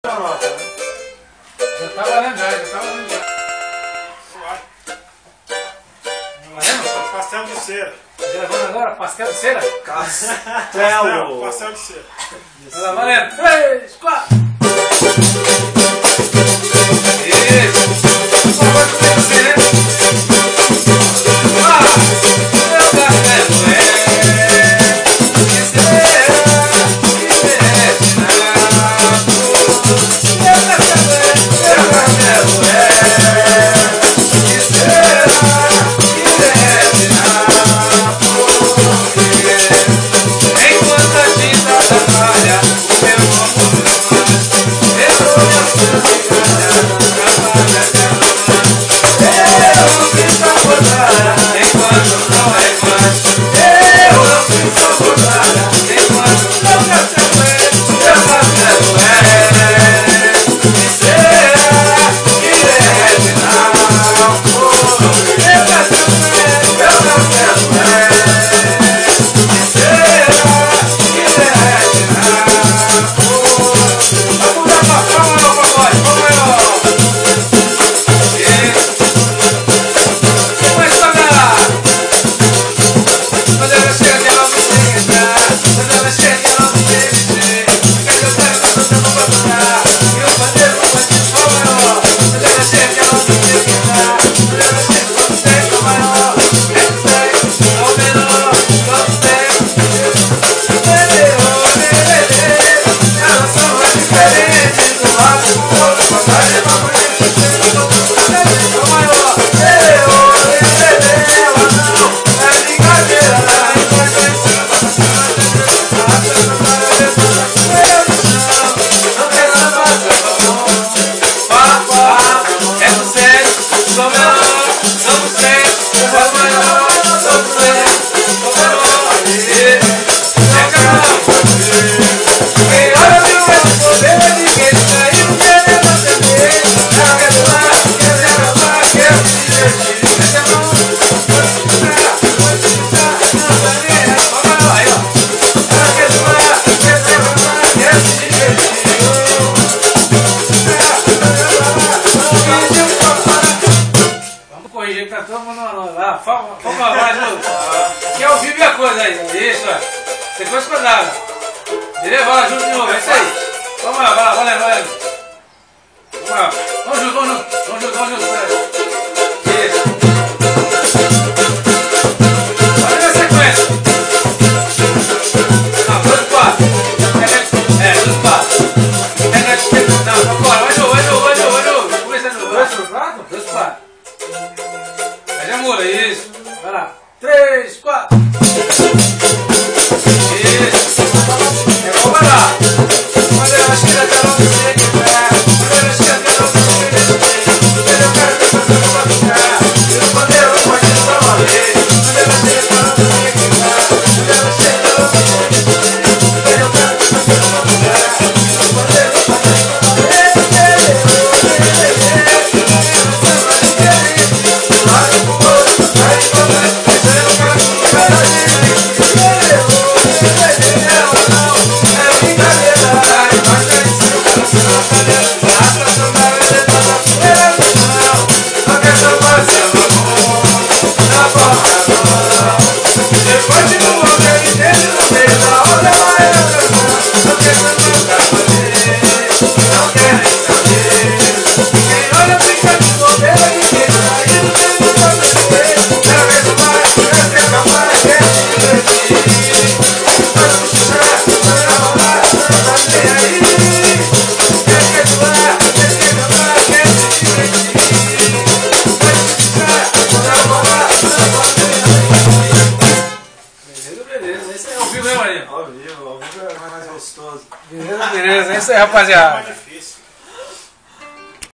tua nota, né? Já tá valendo já, Valendo? Pastel de cera. Gravando agora, pastel de cera? Pastel de cera. Vai lá, valendo. 3, 4. Isso. Agora tu tem que ser, né? Meu café Vamos lá, Júlio. Aqui é ao vivo e a coisa aí. Isso, é. Sequência quadrada. Beleza? Vai lá, Júlio, de novo. É isso aí. Vamos lá, vai lá, valendo. Vamos lá. Vamos junto. Isso. Olha a sequência. Não, 2, 4. 2, 4. Não, agora. Vai de novo. Começa de novo. 2, 4? 2, 4. Pede a mula, isso. Vai lá. 3, 4. Isso. É bom, vai lá. Quando eu acho que já tá logo seco, quando eu acho que já tá logo seco, quando eu quero que você não vai ficar, quando eu não pode só valer, quando eu acho que já tá logo seco, quando eu acho que já tá logo seco, quando eu quero que você não vai ficar, quando eu não pode só Beleza, é isso aí, rapaziada.